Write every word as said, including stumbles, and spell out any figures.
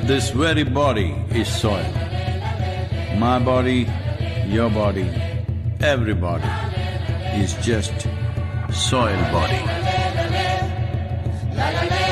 This very body is soil. My body, your body, everybody is just soil body.